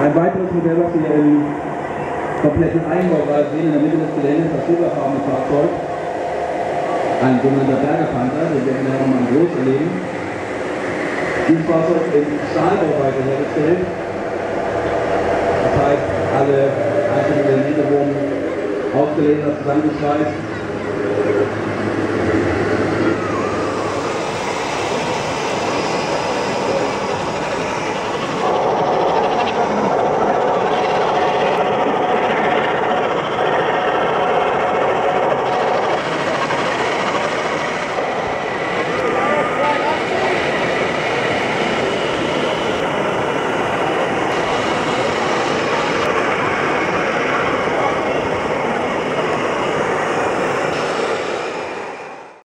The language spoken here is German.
Ein weiteres Modell, was wir im kompletten Einbaubereich sehen, in der Mitte des Geländes, das silberfarbene Fahrzeug. Ein sogenannter Bergerpanther, den werden wir nochmal in groß erleben. Dieses Fahrzeug im Stahlbauweise hergestellt. Das heißt, alle einzelnen Elemente wurden ausgelasert, zusammengeschweißt